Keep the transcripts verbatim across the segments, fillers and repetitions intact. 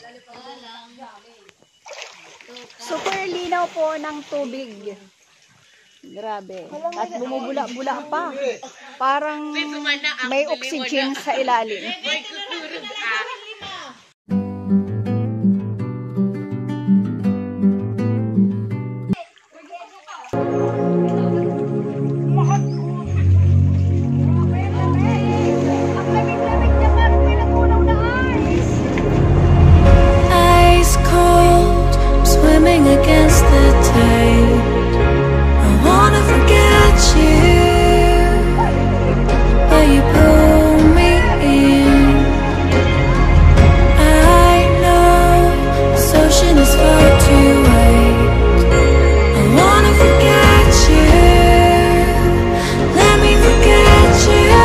Super linaw po ng tubig. Grabe. At bumubula-bula pa. Parang may oxygen sa ilalim. Against the tide, I wanna forget you, but you pull me in. I know this ocean is far too wide. I wanna forget you, let me forget you.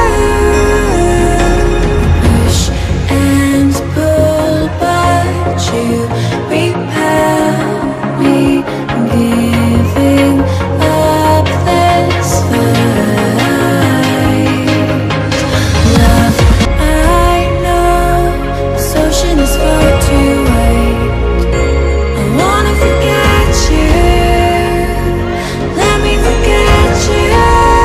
Push and pull, but you repel me, giving up this fight. Love, I know this ocean is far too wide. I wanna forget you, let me forget you.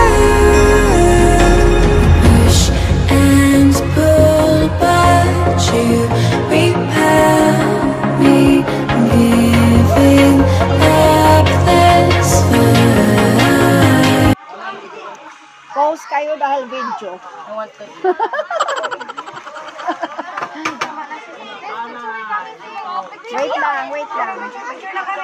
Push and pull, but you repel me, giving up this fight. Pause kayo dahil video. Wait lang, wait lang.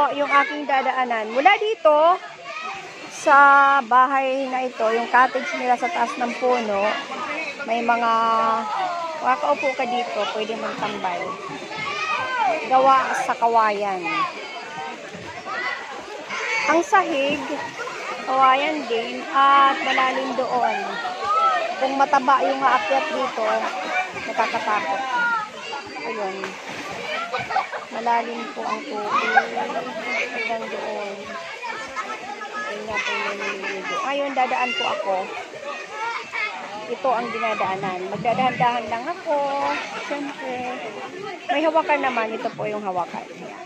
po yung aking dadaanan. Mula dito, sa bahay na ito, yung cottage nila sa taas ng puno, may mga, makakaupo ka dito, pwede magtambay. Gawa sa kawayan. Ang sahig, kawayan din, at malalim doon. Kung mataba yung aakyat dito, nakakatakot. Ayun. Malalim po ang tubig. Hanggang doon. Tingnan po yung nililigo. Ngayon, dadaan po ako. Ito ang dinadaanan. Magdadahan-dahan lang ako. Siyempre. May hawakan naman. Ito po yung hawakan.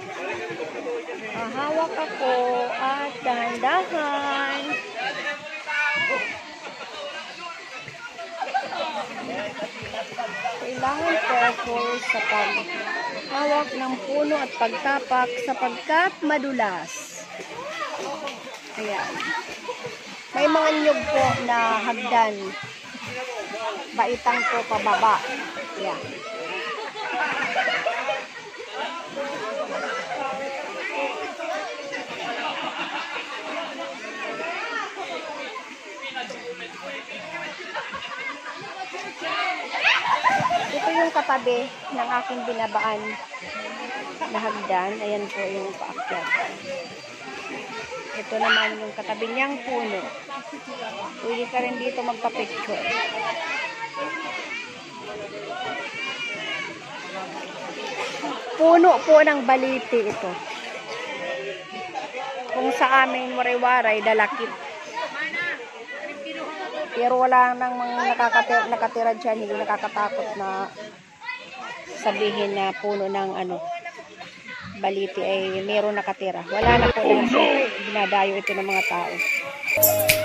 Hahawak ako at dahan-dahan. Kailangan careful sa paghawak ng puno at pagtapak sapagkat madulas. Ayan. May mga nyug po na hagdan. Baitang po pababa. Ayan. Ito yung katabi ng aking binabaan na hagdan. Ayan po yung paakyat. Ito naman yung katabi niyang puno. Pwede ka rin dito magpa-picture. Puno po ng baliti ito. Kung sa amin waray-waray, dalakit. Pero wala nang mga nakakatira, nakatira dyan, hindi nakakatakot na sabihin na puno ng ano, baliti ay meron nakatira. Wala na po na dinadayo ito ng mga tao.